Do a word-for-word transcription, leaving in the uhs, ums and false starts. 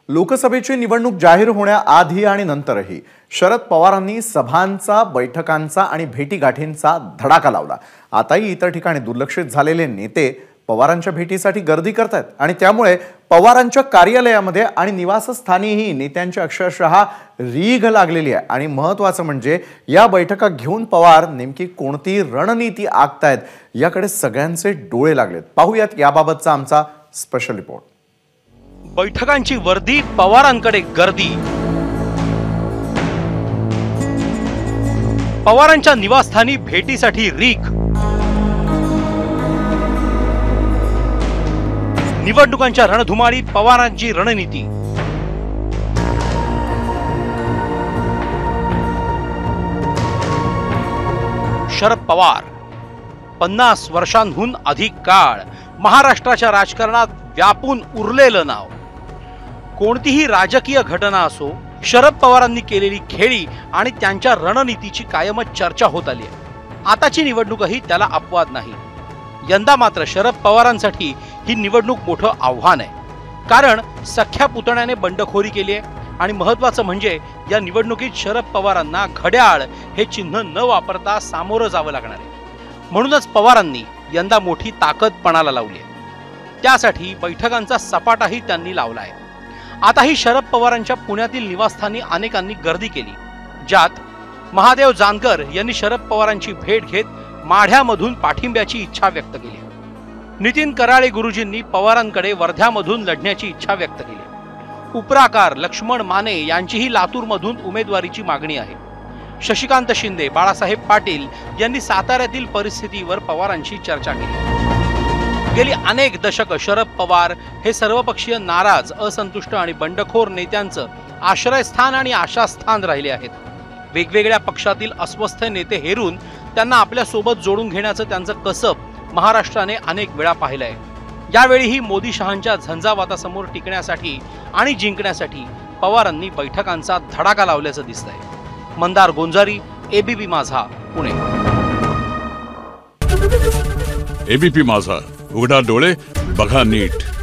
लोकसभेची निवडणूक जाहीर होण्याआधी आणि नंतरही शरद पवारांनी सभांचा, बैठकांचा आणि भेटीगाठींचा धडाका लावला। आताही इतर ठिकाणी दुर्लक्षित झालेले नेते पवारांच्या भेटीसाठी गर्दी करतात आणि त्यामुळे पवारांच्या कार्यालयामध्ये आणि निवासस्थानीही नेत्यांची अक्षरशः रीघ लागलेली आहे। आणि महत्त्वाचं म्हणजे या बैठका घेऊन पवार नेमकी कोणती रणनीती आखतायत याकडे सगळ्यांचे डोळे लागलेत। पाहूयात याबाबतचा आमचा स्पेशल रिपोर्ट। बैठकांची वर्दी, पवारांकडे गर्दी। पवारांच्या निवासस्थानी भेटीसाठी रीख। निवडणुकांच्या रणधुमाळीत पवारांची रणनीती। शरद पवार पन्नास वर्षांहून अधिक काळ महाराष्ट्राच्या राजकारणात व्यापून उरलेलं नाव। कोणतीही राजकीय घटना असो, शरद पवारांनी केलेली खेळी आणि त्यांच्या रणनीतीची कायमच चर्चा होत आली आहे। आताची निवडणूकही त्याला अपवाद नाही। यंदा मात्र शरद पवारांसाठी ही निवडणूक मोठं आव्हान आहे, कारण सख्या पुतण्याने बंडखोरी केली आहे आणि महत्त्वाचं म्हणजे या निवडणुकीत शरद पवारांना घड्याळ हे चिन्ह न वापरता सामोरं जावं लागणार आहे। म्हणूनच पवारांनी यंदा मोठी ताकद पणाला लावली आहे। त्यासाठी बैठकांचा सपाटाही त्यांनी लावला आहे। आताही शरद पवारांच्या पुण्यातील निवासस्थानी अनेकांनी गर्दी केली, ज्यात महादेव जानकर यांनी शरद पवारांची भेट घेत माढ्यामधून पाठिंब्याची इच्छा व्यक्त केली। नितीन कराळे गुरुजींनी पवारांकडे वर्ध्यामधून लढण्याची इच्छा व्यक्त केली। उपराकार लक्ष्मण माने यांचीही लातूरमधून उमेदवारीची मागणी आहे। शशिकांत शिंदे, बाळासाहेब पाटील यांनी साताऱ्यातील परिस्थितीवर पवारांशी चर्चा केली। गेली अनेक दशक शरद पवार हे सर्वपक्षीय नाराज, असंतुष्ट आणि बंडखोर नेत्यांचं आश्रयस्थान आणि आशास्थान राहिले आहेत। वेगवेगळ्या पक्षातील अस्वस्थ नेते हेरून त्यांना आपल्या सोबत जोडून घेण्याचं त्यांचं कसब महाराष्ट्राने अनेक वेळा पाहिलंय। यावेळीही मोदी शहांच्या झंझावातासमोर टिकण्यासाठी आणि जिंकण्यासाठी पवारांनी बैठकांचा धडाका लावल्याचं दिसतंय। मंदार गोंजारी, एबीपी माझा, पुणे। एबीपी माझा, उघडा डोळे बघा नीट।